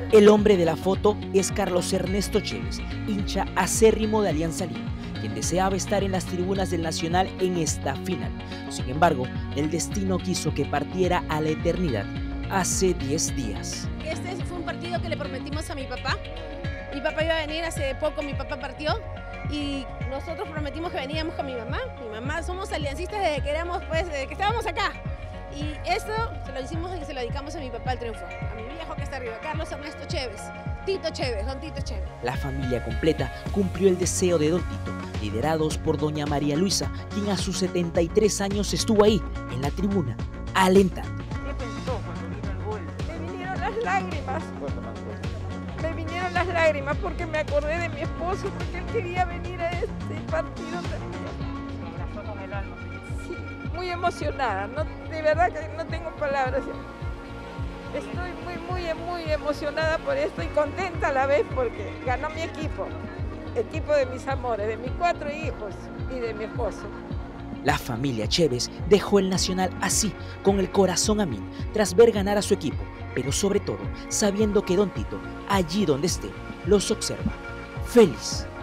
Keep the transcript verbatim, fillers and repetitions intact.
El hombre de la foto es Carlos Ernesto Chévez, hincha acérrimo de Alianza Lima, quien deseaba estar en las tribunas del Nacional en esta final. Sin embargo, el destino quiso que partiera a la eternidad hace diez días. Este fue un partido que le prometimos a mi papá. Mi papá iba a venir, hace poco mi papá partió y nosotros prometimos que veníamos con mi mamá. Mi mamá, somos aliancistas desde que, éramos, pues, desde que estábamos acá. Y esto se lo hicimos y se lo dedicamos a mi papá al triunfo. A mi viejo que está arriba, Carlos Ernesto Chévez. Tito Chévez, don Tito Chévez. La familia completa cumplió el deseo de don Tito, liderados por doña María Luisa, quien a sus setenta y tres años estuvo ahí, en la tribuna, alentando. ¿Qué pensó cuando vino el gol? Me vinieron las lágrimas. Me vinieron las lágrimas porque me acordé de mi esposo, porque él quería venir a este partido también. Se abrazó con el alma. Sí, muy emocionada, no, de verdad que no tengo palabras. Estoy muy, muy, muy emocionada por esto y contenta a la vez porque ganó mi equipo, equipo de mis amores, de mis cuatro hijos y de mi esposo. La familia Chévez dejó el Nacional así, con el corazón a mil, tras ver ganar a su equipo, pero sobre todo sabiendo que don Tito, allí donde esté, los observa. Feliz.